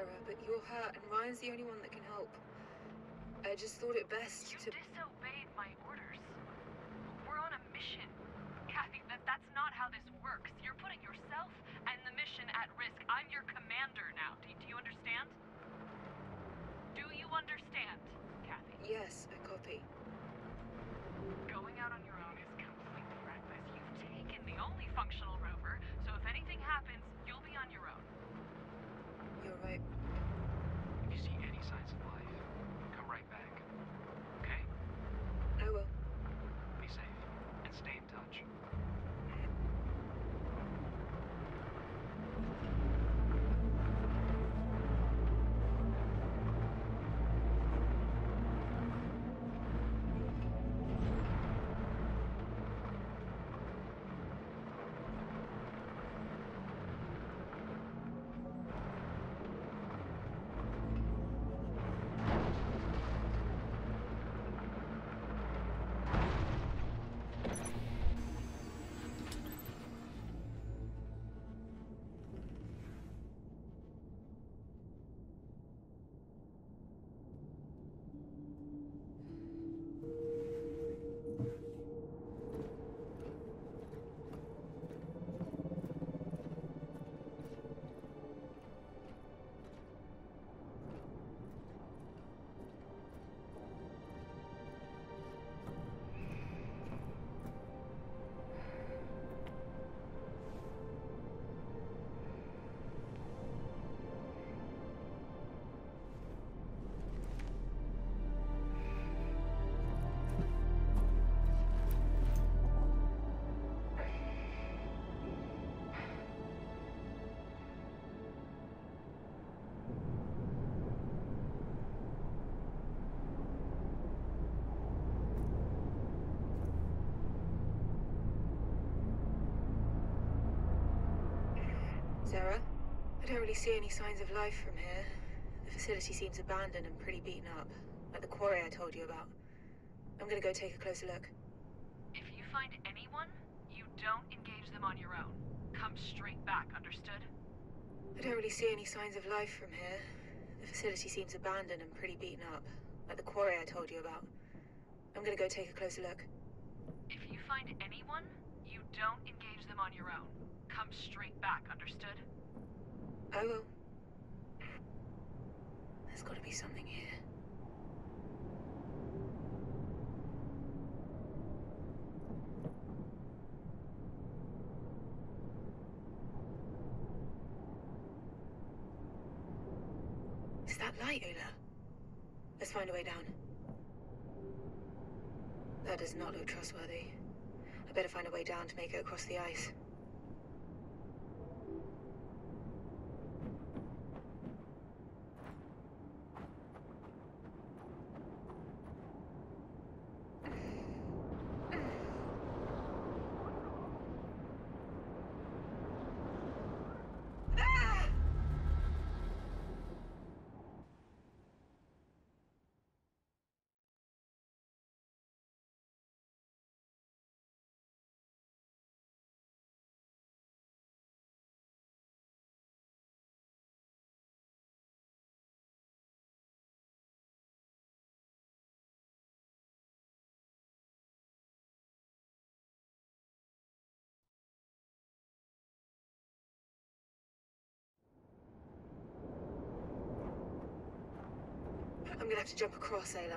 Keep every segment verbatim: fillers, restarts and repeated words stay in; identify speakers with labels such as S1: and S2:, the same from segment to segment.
S1: Sarah, but you're hurt and Ryan's the only one that can help. I just thought it best
S2: you
S1: to...
S2: You disobeyed my orders. We're on a mission. Kathy, that, that's not how this works. You're putting yourself and the mission at risk. I'm your commander now. Do, do you understand? Do you understand, Kathy?
S1: Yes, I copy.
S2: Going out on your own is completely reckless. You've taken the only functional rover, so if anything happens, you'll be on your own.
S1: You're right.
S3: If you see any signs of life, come right back. Okay?
S1: I will.
S3: Be safe, and stay in touch.
S1: Sarah? I don't really see any signs of life from here. The facility seems abandoned and pretty beaten up, like the quarry I told you about. I'm gonna go take a closer look.
S2: If you find anyone, you don't engage them on your own. Come straight back, understood?
S1: I don't really see any signs of life from here. The facility seems abandoned and pretty beaten up, like the quarry I told you about. I'm gonna go take a closer look.
S2: If you find anyone, you don't engage them on your own. Come straight back, understood?
S1: I will. There's gotta be something here. Is that light, Ula? Let's find a way down. That does not look trustworthy. I better find a way down to make it across the ice. I'm gonna have to jump across, Ayla.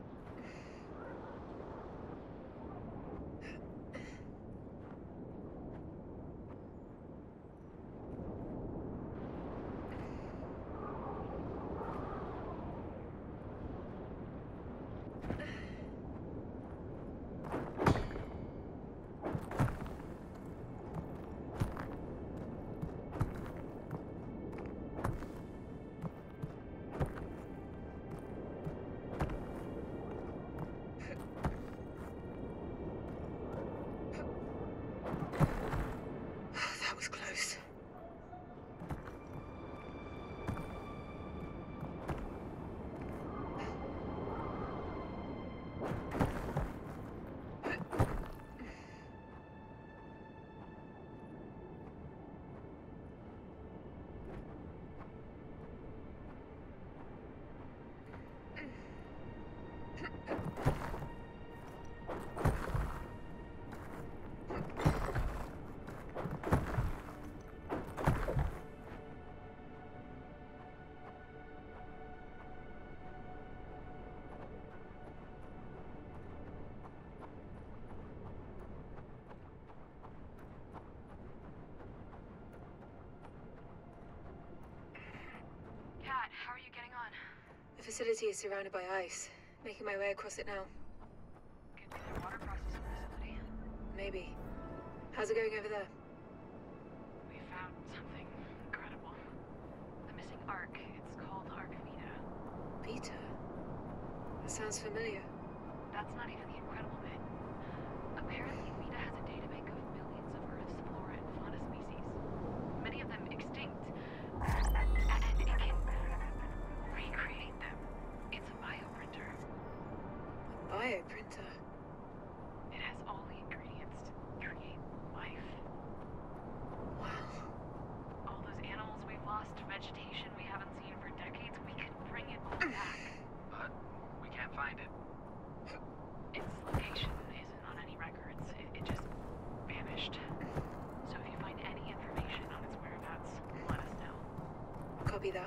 S1: facility is surrounded by ice. Making my way across it now.
S2: Could be their water processing facility.
S1: Maybe. How's it going over there?
S2: We found something incredible. The missing Ark. It's called Ark Vita.
S1: Vita? That sounds familiar.
S2: That's not even the incredible bit. Apparently, Vita has a databank of millions of Earth's flora and fauna species. Many of them extinct. And it can recreate them. It's a bioprinter.
S1: A bioprinter?
S2: It has all the ingredients to create life.
S1: Wow.
S2: All those animals we've lost, vegetation we haven't seen for decades, we could bring it all back.
S3: But we can't find it.
S2: Its location isn't on any records. It, it just vanished. So if you find any information on its whereabouts, let us know.
S1: Copy that.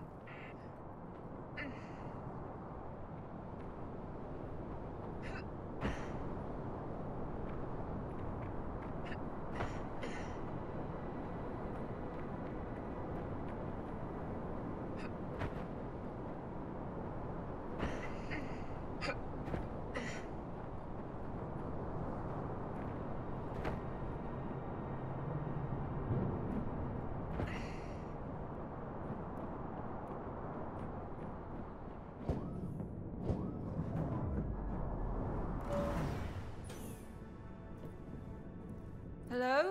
S1: Hello?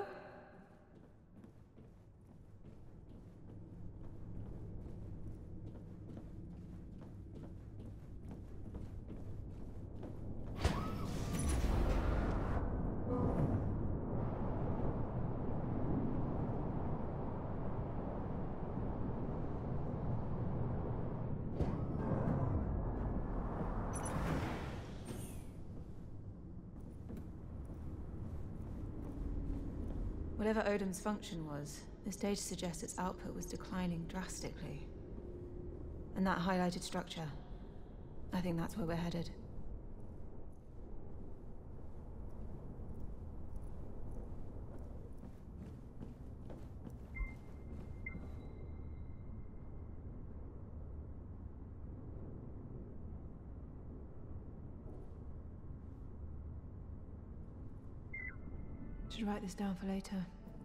S1: Whatever Odom's function was, this data suggests its output was declining drastically. And that highlighted structure, I think that's where we're headed. Should write this down for later.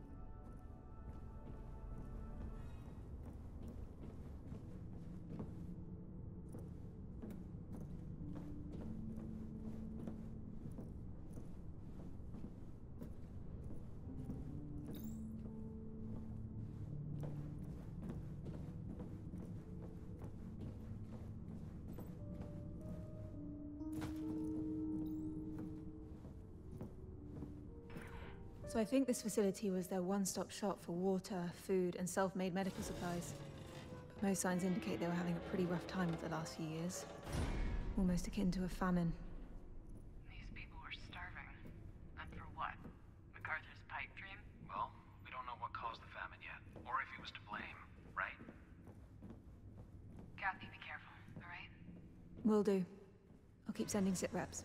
S1: So I think this facility was their one-stop shop for water, food, and self-made medical supplies. But most signs indicate they were having a pretty rough time of the last few years. Almost akin to a famine.
S2: These people were starving. And for what? MacArthur's pipe dream?
S3: Well, we don't know what caused the famine yet, or if he was to blame, right?
S2: Kathy, be careful, alright?
S1: Will do. I'll keep sending sit reps.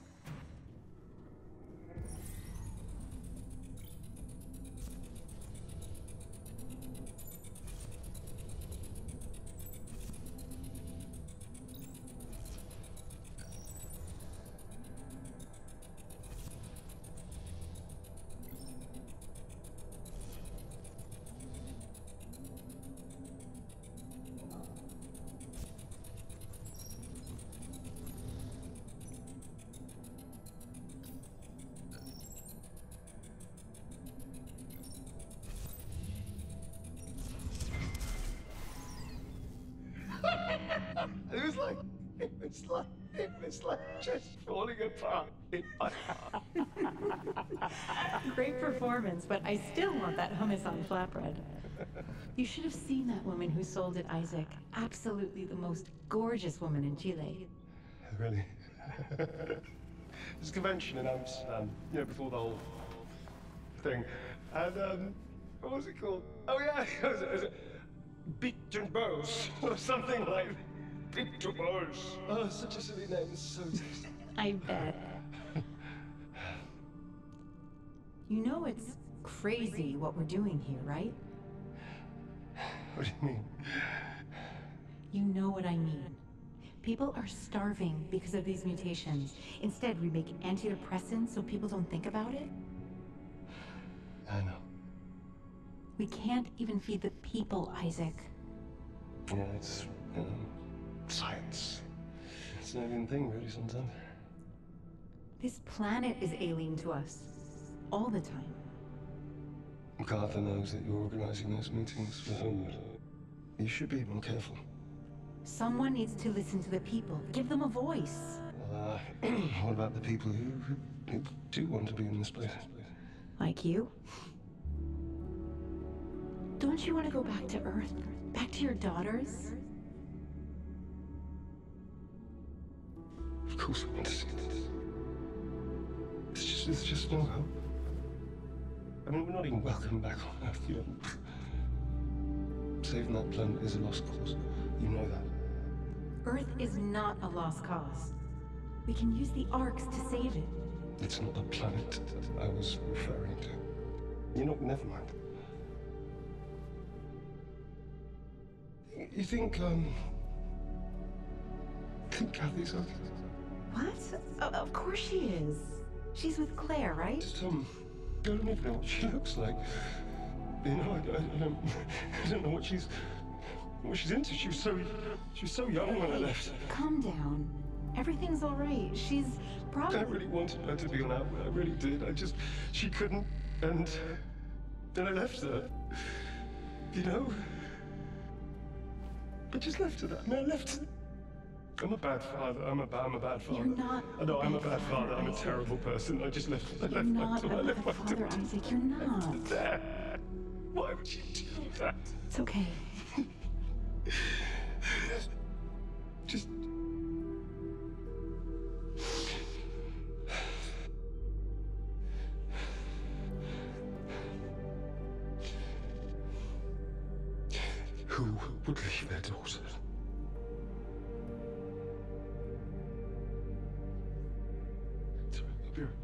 S4: It was like, it was like, it was like just falling apart in my heart.
S5: Great performance, but I still want that hummus on flatbread. You should have seen that woman who sold it, Isaac. Absolutely the most gorgeous woman in Chile.
S4: Really? This convention in Amsterdam, you know, before the whole thing. And, um, what was it called? Oh, yeah, it was, it was Beat and Bows, or something like that. Beat and Bows. Oh, such a silly name, it's so tasty.
S5: I bet. You know it's crazy what we're doing here, right?
S4: What do you mean?
S5: You know what I mean. People are starving because of these mutations. Instead, we make antidepressants so people don't think about it.
S4: I know.
S5: We can't even feed the people, Isaac.
S4: Yeah, it's, you know, science. It's an alien thing, really, sometimes.
S5: This planet is alien to us. All the time.
S4: MacArthur knows that you're organizing those meetings for Homewood. You should be more careful.
S5: Someone needs to listen to the people. Give them a voice.
S4: Well, uh, what about the people who, who, who do want to be in this place?
S5: Like you? Don't you want to go back to Earth? Back to your daughters?
S4: Of course I want to see this. It's just, it's just no hope. I mean, we're not even welcome back on Earth, you know. Saving that planet is a lost cause. You know that.
S5: Earth is not a lost cause. We can use the arcs to save it.
S4: It's not the planet I was referring to. You know, never mind. You think, um... think Kathy's okay?
S5: What? O- of course she is. She's with Claire, right?
S4: Just, um... I don't even know what she looks like. You know, I, I, I don't... I don't know what she's... what she's into. She was so... she was so young when I left.
S5: Calm down. Everything's all right. She's probably...
S4: I really wanted her to be on Outward. I really did. I just... she couldn't... and... then I left her. You know? I just left her that. I mean, I left her. I'm a bad father. I'm a, I'm a bad father.
S5: You're not
S4: I know,
S5: a
S4: I'm a
S5: bad
S4: bad father. I'm a
S5: Isaac.
S4: terrible person. I just left... I
S5: You're
S4: left my
S5: not
S4: daughter. I
S5: a
S4: left
S5: bad
S4: my
S5: father,
S4: daughter.
S5: Isaac. You're not.
S4: There. Why would you do that?
S5: It's okay.
S4: Just... who would leave their daughter? It's all right, I'll be right.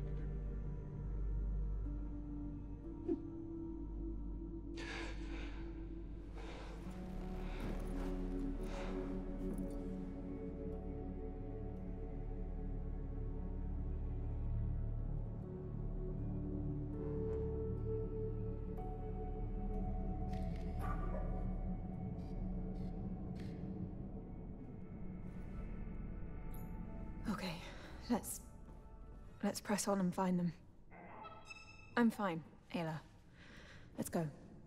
S1: Okay, let's... let's press on and find them. I'm fine, Ayla. Let's go.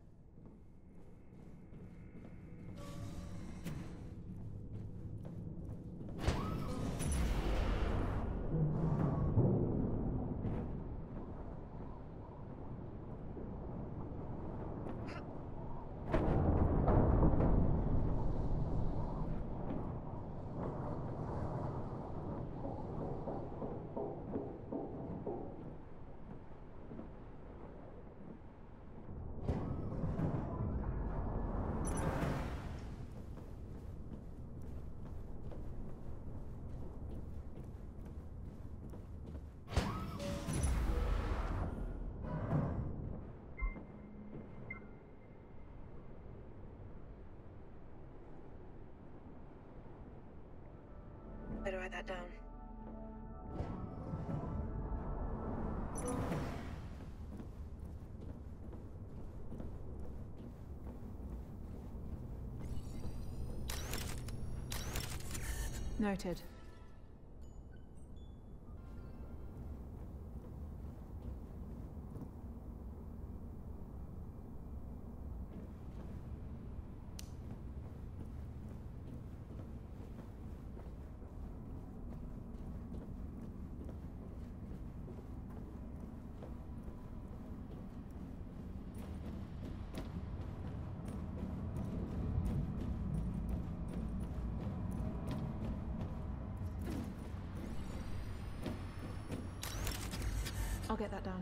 S1: Better write that down. Noted. I'll get that down.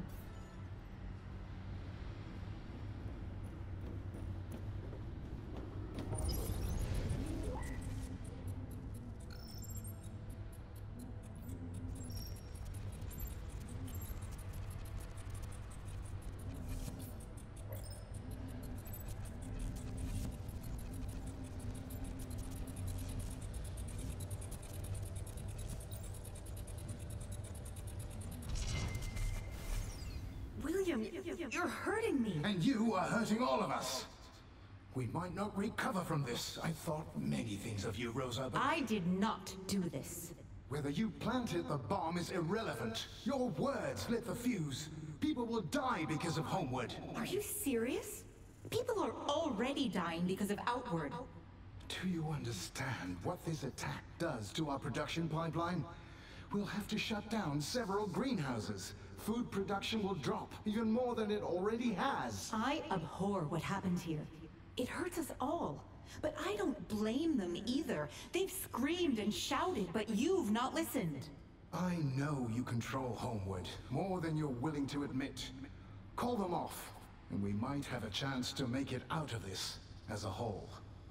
S5: You, you're hurting me.
S6: And you are hurting all of us. We might not recover from this. I thought many things of you, Rosa, but...
S5: I did not do this.
S6: Whether you planted the bomb is irrelevant. Your words lit the fuse. People will die because of Homeward.
S5: Are you serious? People are already dying because of Outward.
S6: Do you understand what this attack does to our production pipeline? We'll have to shut down several greenhouses. Food production will drop, even more than it already has.
S5: I abhor what happened here. It hurts us all. But I don't blame them either. They've screamed and shouted, but you've not listened.
S6: I know you control Homeward, more than you're willing to admit. Call them off, and we might have a chance to make it out of this as a whole.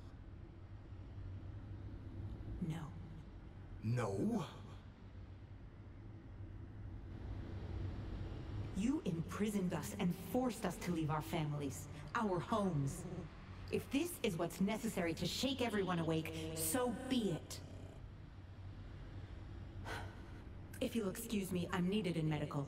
S5: No.
S6: No?
S5: You imprisoned us and forced us to leave our families, our homes. If this is what's necessary to shake everyone awake, so be it. If you'll excuse me, I'm needed in medical.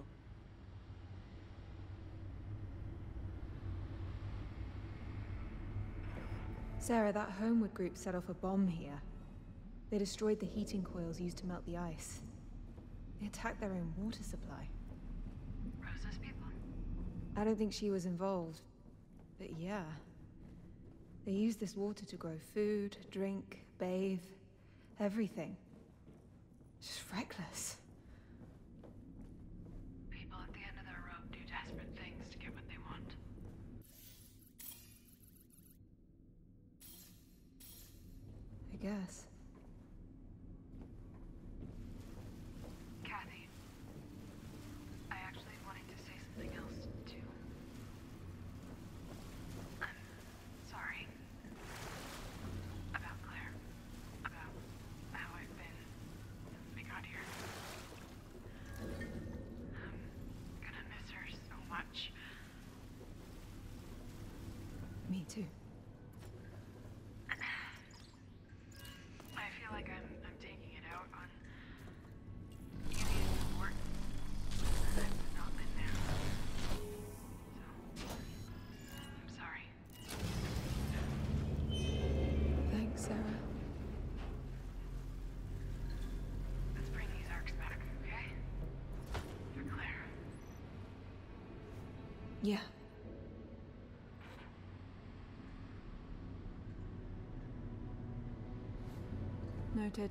S1: Sarah, that Homeward group set off a bomb here. They destroyed the heating coils used to melt the ice. They attacked their own water supply.
S2: Rosa's people?
S1: I don't think she was involved, but yeah. They used this water to grow food, drink, bathe, everything. Just reckless.
S2: People at the end of their rope do desperate things to get what they want.
S1: I guess.
S2: Kathy, I actually wanted to say something else, too. I'm sorry. About Claire. About how I've been since we got here. I'm gonna miss her so much.
S1: Me too.
S2: I feel like I'm, I'm taking it out on you need support. And I've not been there. So, I'm sorry.
S1: Thanks, Sarah.
S2: Let's bring these arcs back, okay? For Claire.
S1: Yeah. Noted.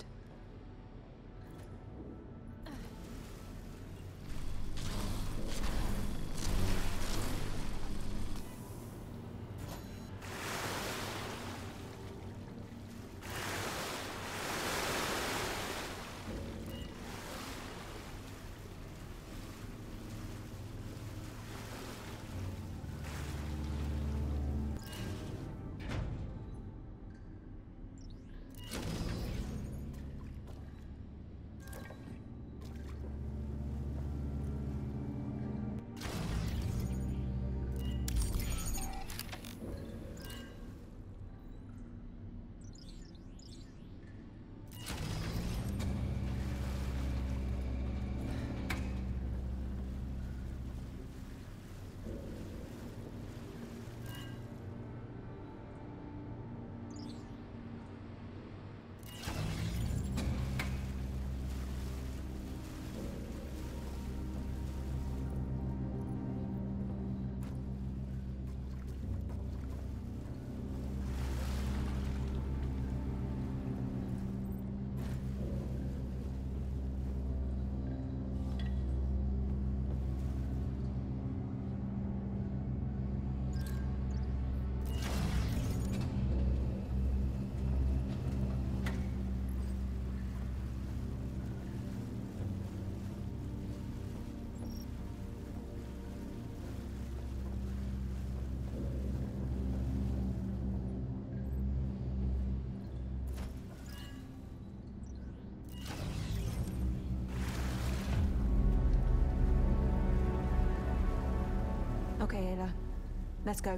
S1: Okay, Ayla. Let's go.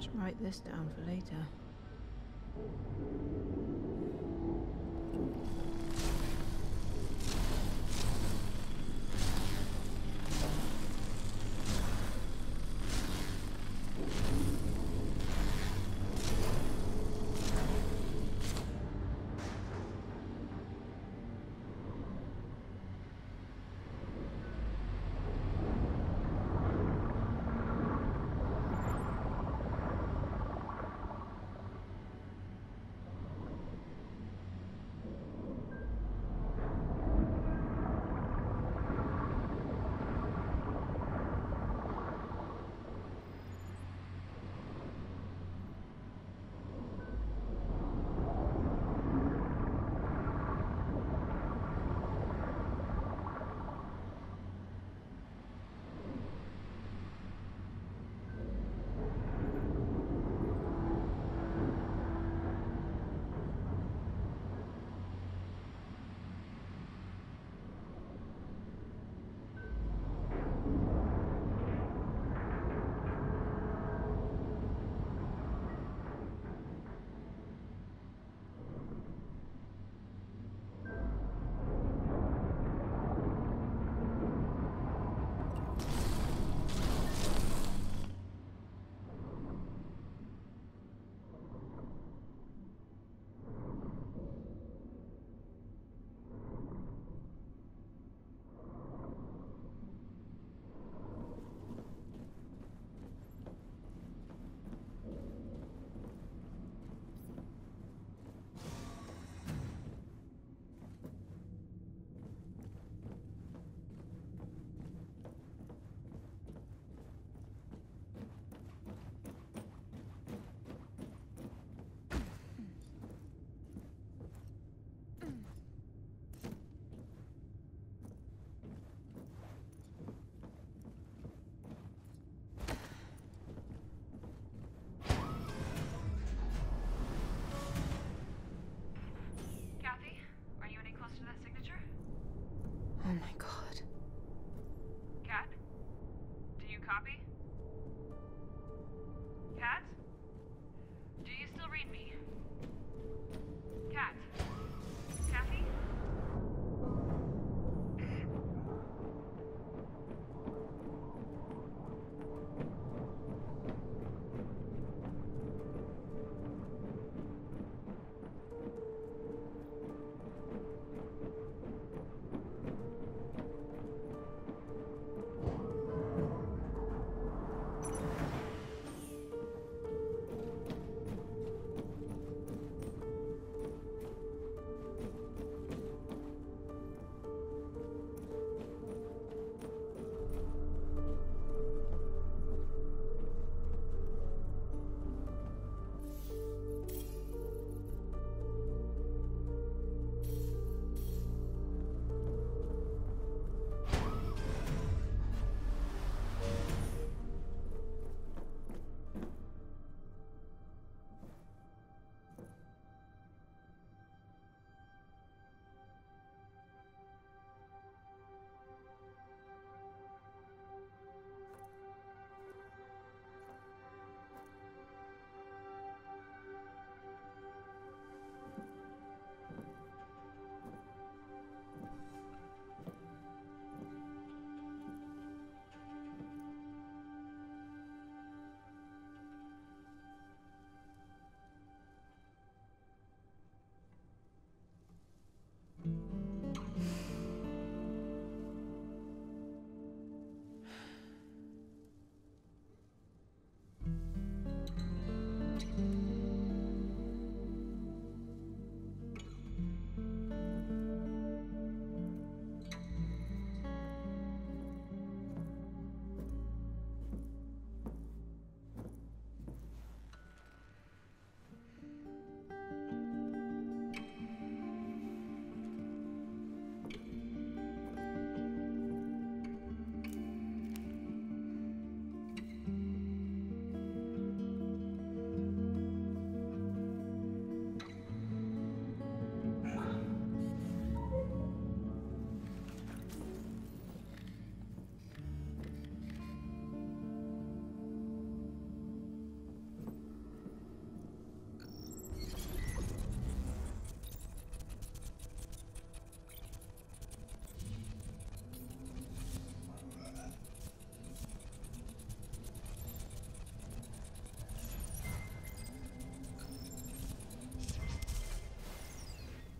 S1: Should write this down for later.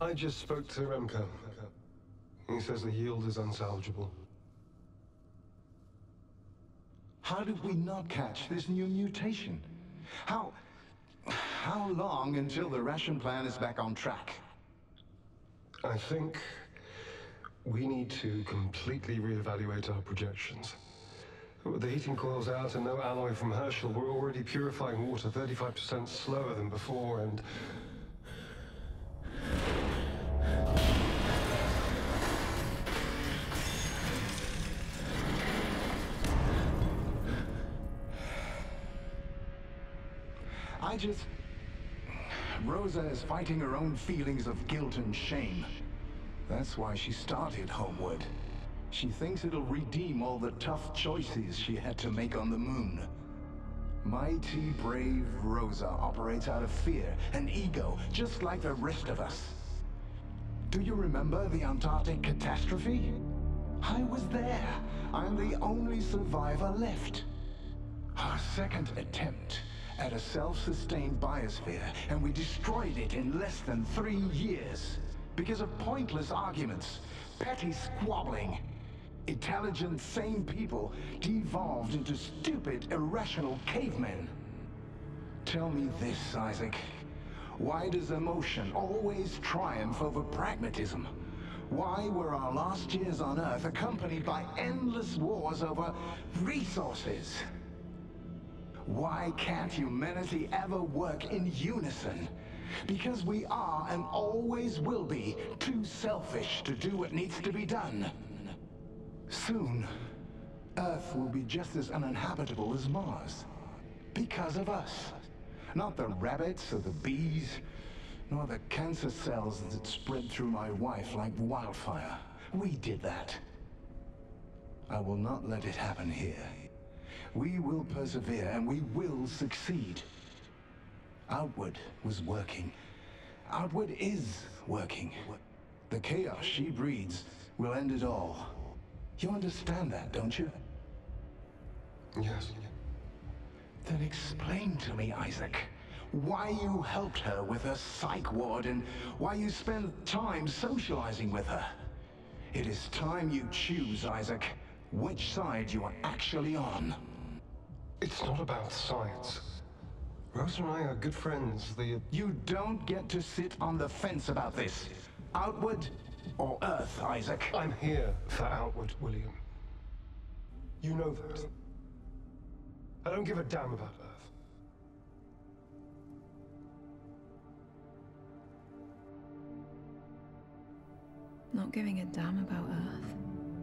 S4: I just spoke to Remco. He says the yield is unsalvageable.
S6: How did we not catch this new mutation? How... how long until the ration plan is back on track?
S4: I think we need to completely reevaluate our projections. With the heating coils out and no alloy from Herschel, we're already purifying water thirty-five percent slower than before, and...
S6: I just... Rosa is fighting her own feelings of guilt and shame. That's why she started Homewood. She thinks it'll redeem all the tough choices she had to make on the moon. Mighty brave Rosa operates out of fear and ego, just like the rest of us. Do you remember the Antarctic catastrophe? I was there. I'm the only survivor left. Our second attempt at a self-sustained biosphere, and we destroyed it in less than three years. Because of pointless arguments, petty squabbling. Intelligent, sane people devolved into stupid, irrational cavemen. Tell me this, Isaac. Why does emotion always triumph over pragmatism? Why were our last years on Earth accompanied by endless wars over resources? Why can't humanity ever work in unison? Because we are and always will be too selfish to do what needs to be done. Soon, Earth will be just as uninhabitable as Mars. Because of us. Not the rabbits or the bees, nor the cancer cells that spread through my wife like wildfire. We did that. I will not let it happen here. We will persevere and we will succeed. Outward was working. Outward is working. The chaos she breeds will end it all. You understand that, don't you?
S4: Yes.
S6: Then explain to me, Isaac, why you helped her with her psych ward and why you spend time socializing with her. It is time you choose, Isaac, which side you are actually on.
S4: It's not about science. Rosa and I are good friends. The...
S6: You don't get to sit on the fence about this. Outward or Earth, Isaac?
S4: I'm here for Outward, William. You know that. I don't give a damn about Earth.
S1: Not giving a damn about Earth.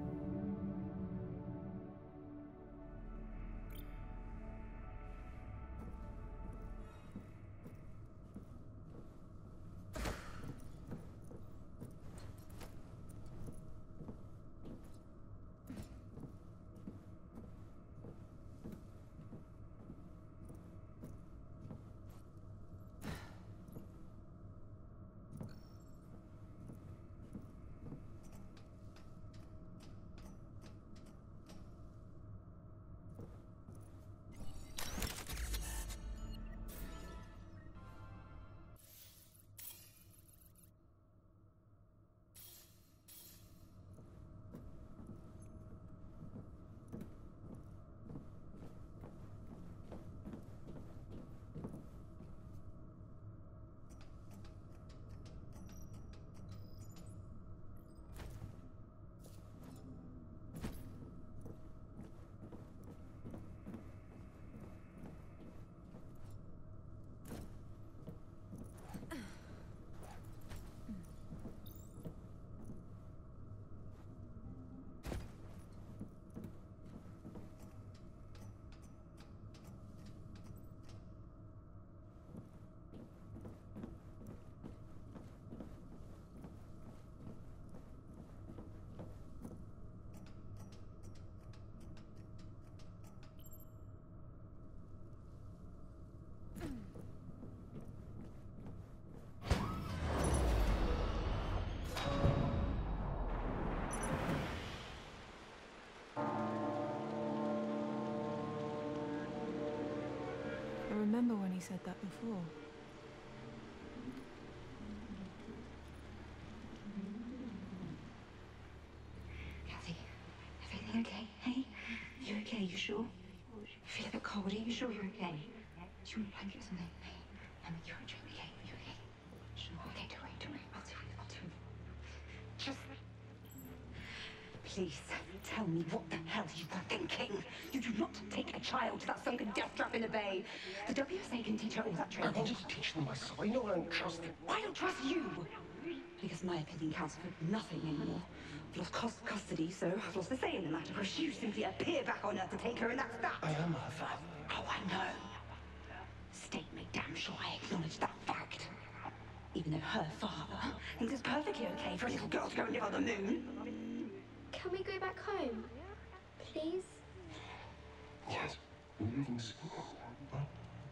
S1: I remember when he said that before.
S7: sure you're okay? Do you want a blanket or something? I'll make you a drink, okay? You okay? Sure. Okay, don't worry, don't worry. I'll do it, I'll do it. Just... Please, tell me what the hell you were thinking. You do not take a child to that sunken death trap in the bay. The W S A can teach her all that
S4: I
S7: training.
S4: wanted to teach them myself. I know I don't trust them.
S7: I don't trust you! Because my opinion counts for nothing anymore. I've lost cus- custody, so I've lost the say in the matter, because you simply appear back on Earth to take her, and that's that!
S4: I am her father.
S7: Oh, I know. State make damn sure I acknowledge that fact. Even though her father thinks it's perfectly okay for a little girl to go and live on the moon.
S8: Can we go back home? Please?
S4: Yes. We're leaving soon. I'm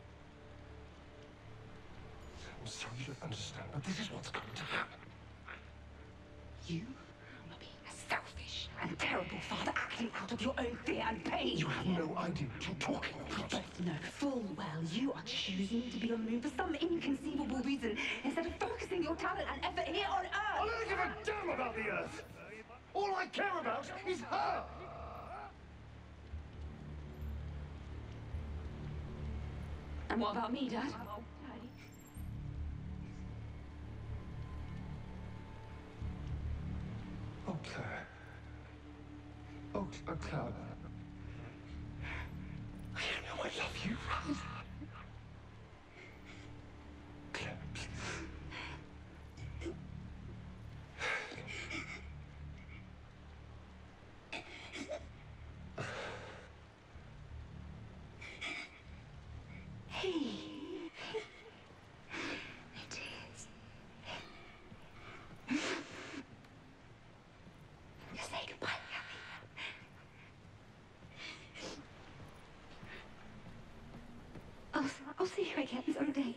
S4: sorry you don't understand, but this is what's going to happen.
S7: You are being a selfish and terrible father, acting out of your own fear and pain.
S4: You have no idea what you're talking
S7: We
S4: about.
S7: both know full well you are choosing to be on the moon for some inconceivable reason instead of focusing your talent and effort here on
S4: I
S7: Earth.
S4: don't give a damn about the Earth. All I care about is her.
S7: And what about me, Dad?
S4: Oh, Claire. Oh, oh Claire. You know I love you, right? Claire, please.
S7: Hey. It is. Just say goodbye, Abby. I'll, I'll see you again someday.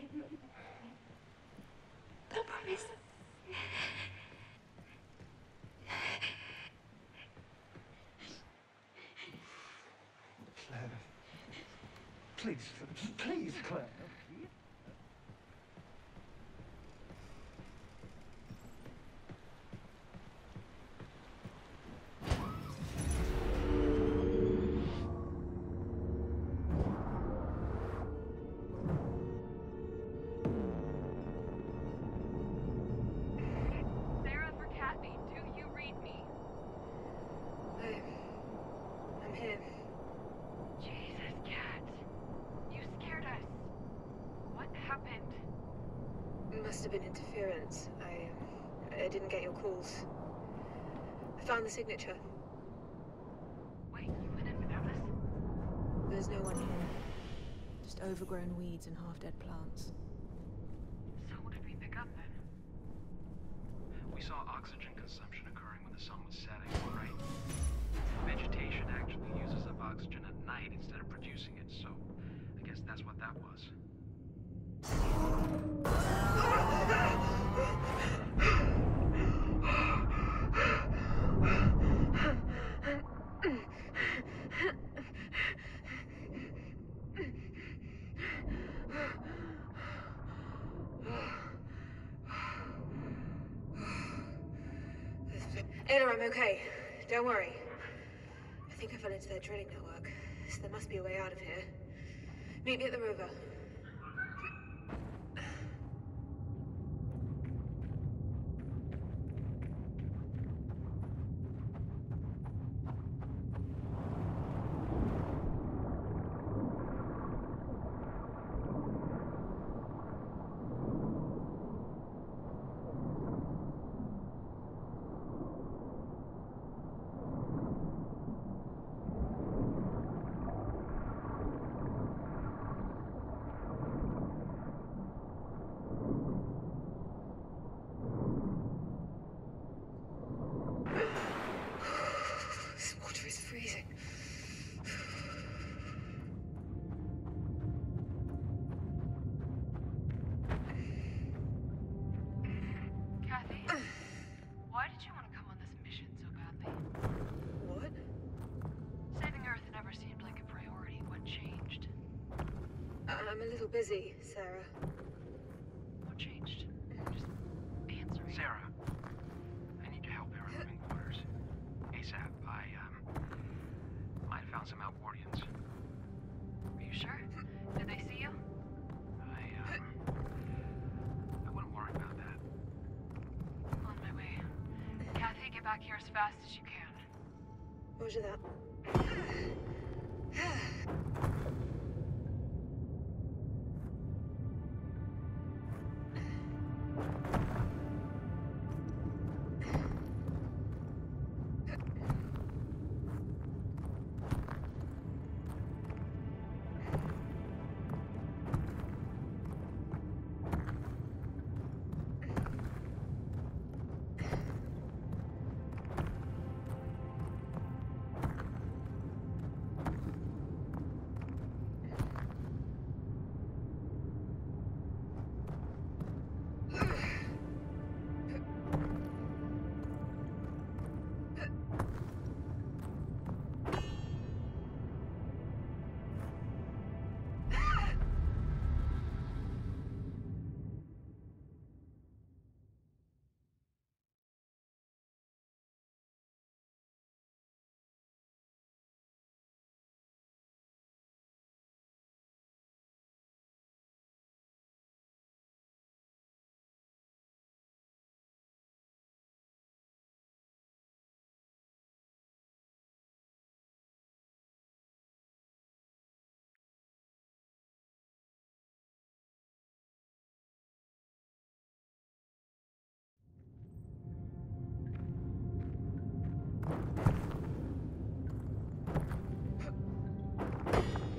S7: I promise.
S4: Claire. Please, please, Claire.
S2: Sarah for Kathy, do you read me?
S1: I... I'm here.
S2: Jesus, Kat. You scared us. What happened?
S1: It must have been interference. I... I didn't get your calls. I found the signature.
S2: Wait, you went in without us?
S1: There's no one here. Just overgrown weeds and half-dead plants.
S2: So what did we pick up then?
S3: We saw oxygen consumption occurring when the sun was setting, right? Vegetation actually uses up oxygen at night instead of producing it, so I guess that's what that was.
S1: Ayla, I'm okay. Don't worry. I think I fell into their drilling network, so there must be a way out of here. Meet me at the river. This water is freezing.
S2: Kathy? Why did you want to come on this mission so badly?
S1: What?
S2: Saving Earth never seemed like a priority. What changed?
S1: I'm a little busy, Sarah.
S2: What changed? Just answer me.
S3: Sarah, I need your help here in living quarters. ASAP. I, um, might have found some Outwardians.
S2: Are you sure? back here as fast as you can.
S1: Roger that.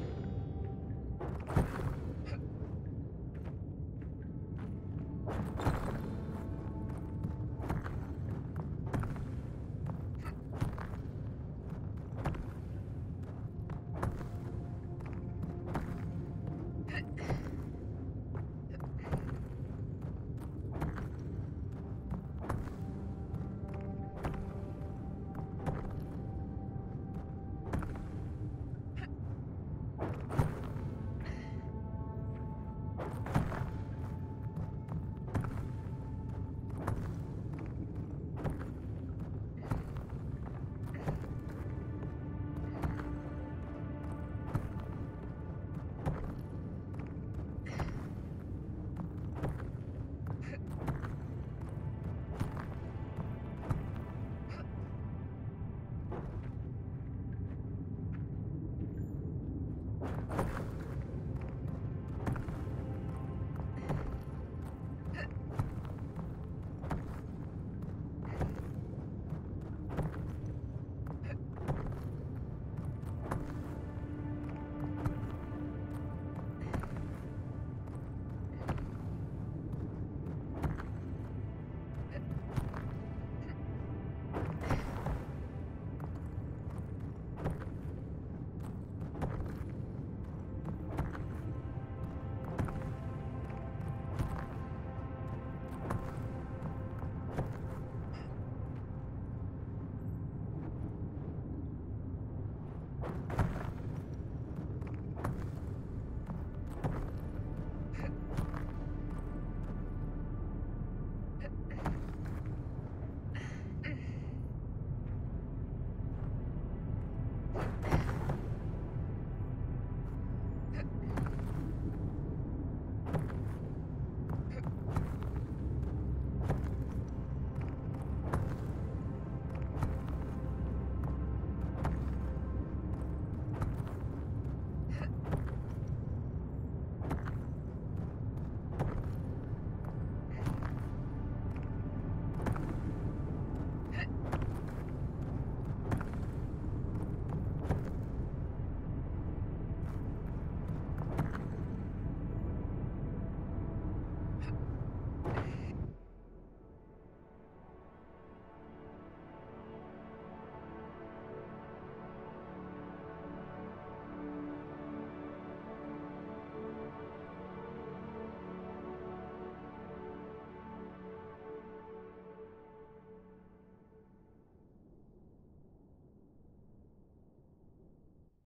S1: You